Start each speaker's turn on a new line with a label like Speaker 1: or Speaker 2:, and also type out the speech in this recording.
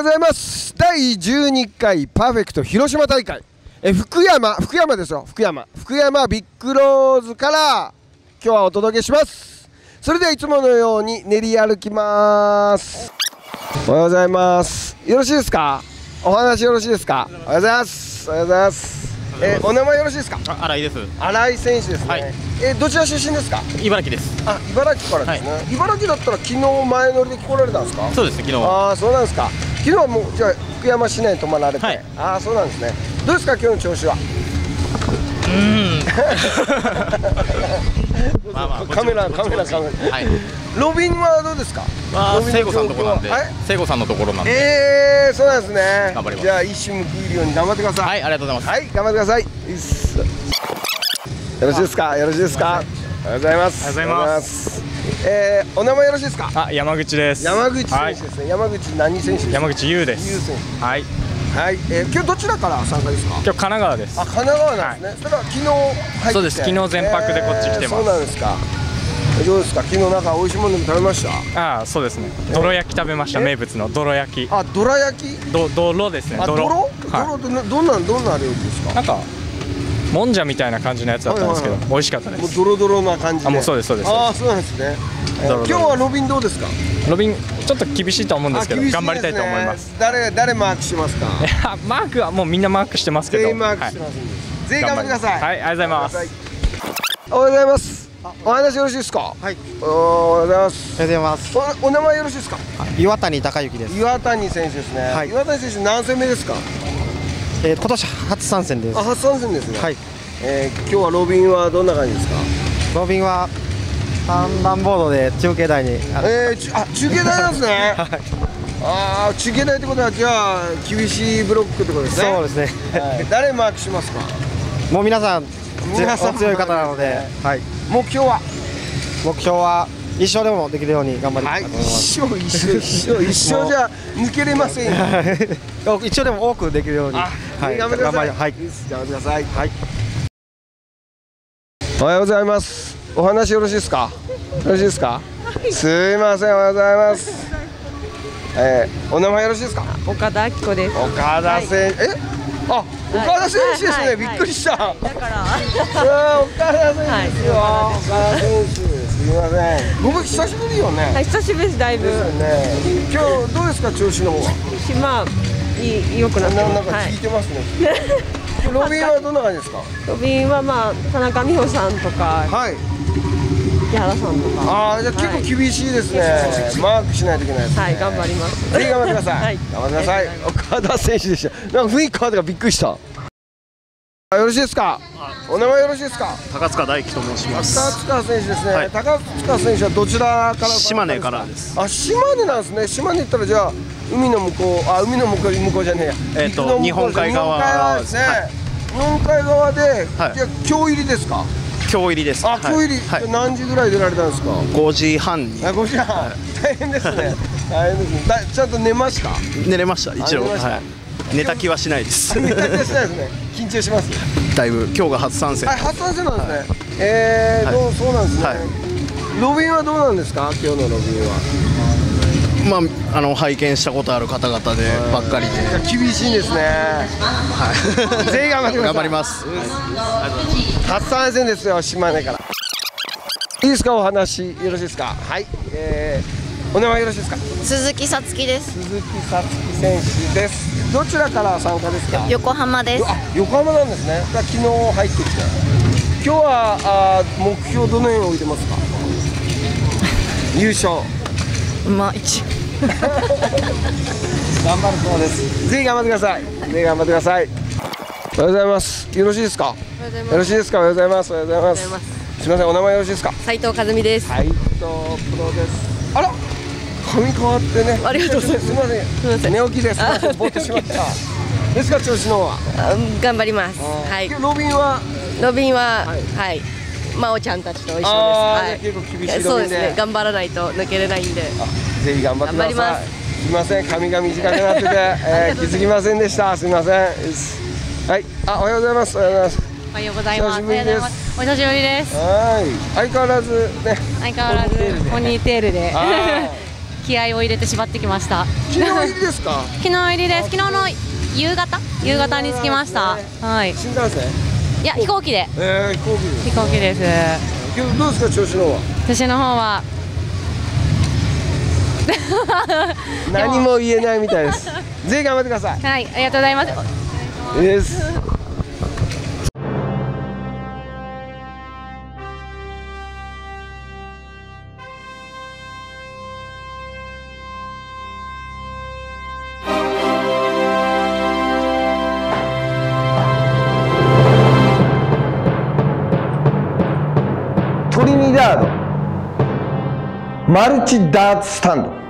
Speaker 1: ございます。第12回パーフェクト広島大会、福山ですよ。福山ビッグローズから今日はお届けします。それではいつものように練り歩きます。おはようございます。よろしいですか？お話よろしいですか？おはようございます。おはようございます。お名前よろしいですか？
Speaker 2: 新井です。
Speaker 1: 新井選手ですね。
Speaker 2: はい、
Speaker 1: どちら出身ですか？
Speaker 2: 茨城です。
Speaker 1: あ、茨城からですね。はい、茨城だったら昨日前乗りで来られたんですか？
Speaker 2: そうですね、昨日。
Speaker 1: ああ、そうなんですか。昨日はもうじゃあ福山市内に泊まられて、はい、ああ、そうなんですね。どうですか今日の調子は？カメラ。はい。ロビンはどうですか？
Speaker 2: 聖子さんのところなんで。聖子さんのところなんで。
Speaker 1: そうなんですね。
Speaker 2: 頑張ります。
Speaker 1: じゃあ一矢報いるように頑張ってください。
Speaker 2: はい、ありがとうございます。
Speaker 1: はい、頑張ってください。よろしいですか？よろしいですか？おはようございます。
Speaker 2: おはようございます。
Speaker 1: お名前よろしいですか？
Speaker 2: あ、山口です。
Speaker 1: 山口選手ですね。山口何選手ですか？
Speaker 2: 山口優です。
Speaker 1: 優選手。はい。はい、今日どちらから参加ですか？
Speaker 2: 今日神奈川です。
Speaker 1: あ、神奈川なんですね。それから昨日入って。
Speaker 2: そうです。昨日全泊でこっち来てます。
Speaker 1: そうなんですか。どうですか？昨日なんか美味しいものでも食べました？
Speaker 2: ああ、そうですね。どろ焼き食べました。名物のどろ焼き。
Speaker 1: あ、どら焼き？
Speaker 2: どろですね。
Speaker 1: どろ？どろってどんな料理ですか？
Speaker 2: なんかもんじゃみたいな感じのやつだったんですけど、美味しかったです。
Speaker 1: もうドロドロな感じで。
Speaker 2: あ、もうそうですそうです。
Speaker 1: ああ、そうなんですね。今日はロビンどうですか？
Speaker 2: ロビンちょっと厳しいと思うんですけど、頑張りたいと思います。
Speaker 1: 誰マークしますか？
Speaker 2: マークはもうみんなマークしてますけど。
Speaker 1: 全員マークしてますんで。全員頑張ってください。
Speaker 2: はい、ありがとうございます。
Speaker 1: おはようございます。お話よろしいですか？
Speaker 3: はい。
Speaker 1: おはようございます。
Speaker 3: おはようございます。
Speaker 1: お名前よろしいですか？
Speaker 3: 岩谷貴之です。
Speaker 1: 岩谷選手ですね。はい。岩谷選手何戦目ですか？
Speaker 3: 今年初参戦です。
Speaker 1: あ、初参戦ですね。
Speaker 3: はい。
Speaker 1: 今日はロビンはどんな感じですか？
Speaker 3: ロビンは3段ボードで中継台に。
Speaker 1: 中継台なんですね。
Speaker 3: はい。
Speaker 1: ああ、中継台ってことはじゃあ厳しいブロックってことですね。
Speaker 3: そうですね。
Speaker 1: 誰マークしますか？
Speaker 3: もう皆さん強い方なので、はい。
Speaker 1: 目標は
Speaker 3: 一勝でもできるように頑張りたいと思います。
Speaker 1: 一勝じゃ抜けれませんよ。
Speaker 3: 一勝でも多くできるように。
Speaker 1: はい、頑張ってください。はい、頑張ってください。はい。おはようございます。お話よろしいですか？よろしいですか？すいません、おはようございます。お名前よろしいですか？
Speaker 4: 岡田明子です。
Speaker 1: 岡田選手、あ、岡田選手ですね。びっくりした。だから。岡田選手ですよ。岡田選手、すみません。僕久しぶりよね。
Speaker 4: はい、久しぶりです。だいぶ。
Speaker 1: ですよね。今日どうですか、調子の方は？
Speaker 4: まあ良くなってます。
Speaker 1: なんか聞いてますね。ロビンはどんな感じですか？ロ
Speaker 4: ビンはまあ田中美穂さんとか。はい。木原さんとか。
Speaker 1: ああ、じゃあ結構厳しいですね。マークしないといけないですね。
Speaker 4: はい、頑張ります。
Speaker 1: ぜひ頑張ってください。はい、頑張ってください。岡田選手でした。なんか雰囲気変わったからびっくりした。よろしいですか？お名前よろしいですか？
Speaker 5: 高塚大樹と申します。
Speaker 1: 高塚選手ですね。高塚選手はどちらから？
Speaker 5: 島根からです。
Speaker 1: あ、島根なんですね。島根行ったらじゃあ海の向こう、海の向こうじゃねえや。
Speaker 5: 日本海側
Speaker 1: ですね。日本海側で、じゃあ今日入りですか？
Speaker 5: 今日入りです。
Speaker 1: あ、今日入り。何時ぐらい出られたんですか
Speaker 5: ？5時半に。
Speaker 1: 5時半。大変ですね。大変ですね。ちゃんと寝ました？
Speaker 5: 寝れました。一応。寝た気はしないです。
Speaker 1: 寝た気はしないですね。緊張します。
Speaker 5: だいぶ今日が初参戦。
Speaker 1: 初参戦なんですね。そうなんですね。ロビンはどうなんですか？今日のロビンは。
Speaker 5: まあ拝見したことある方々でばっかりで。
Speaker 1: 厳しいですね。はい。全員頑張ってください。
Speaker 5: 頑張ります。
Speaker 1: 初参戦ですよ、島根から。いいですか、お話よろしいですか？はい。お名前よろしいですか？
Speaker 6: 鈴木さつきです。
Speaker 1: 鈴木さつき選手です。どちらから参加ですか？
Speaker 6: 横浜です。
Speaker 1: あ、横浜なんですね。昨日入ってきて。今日は目標どのように置いてますか？優勝。
Speaker 6: まあ一。
Speaker 1: 頑張るそうです。ぜひ頑張ってください。ぜひ頑張ってください。おはようございます。よろしいですか？よろしいですか？おはようございます。おはようございます。すみません、お名前よろしいですか？
Speaker 4: 斉藤和美です。
Speaker 1: 斉藤プロです。あら、髪変わってね。
Speaker 4: ありがとうございます。
Speaker 1: すみません。寝起きです。ぼーっとしました。ですか、調子の方は？
Speaker 4: 頑張ります。はい。
Speaker 1: ロビンは
Speaker 4: はい。真央ちゃんたちと一緒です。
Speaker 1: はい。結構厳しいロビンで。
Speaker 4: そうですね。頑張らないと抜けれないんで。
Speaker 1: ぜひ頑張ってください。すみません、髪が短くなってて気づきませんでした。すみません。はい。おはようございます。おはようございます。
Speaker 6: おはようございます。
Speaker 1: お久しぶりです。
Speaker 6: お久しぶりです。
Speaker 1: はい。相変わらずね。
Speaker 6: 相変わらずポニーテールで。
Speaker 7: 気合を入れて縛ってきました。
Speaker 1: 昨日入りですか？
Speaker 7: 昨日入りです。昨日の夕方に着きました。はい。
Speaker 1: 新幹線？
Speaker 7: いや飛行機で。飛行機です。
Speaker 1: 今日どうですか、調子の方は？
Speaker 7: 調子の方は
Speaker 1: 何も言えないみたいです。ぜひ頑張ってください。
Speaker 7: はい、ありがとうございます。
Speaker 1: です。トリニダードマルチダーツスタンド。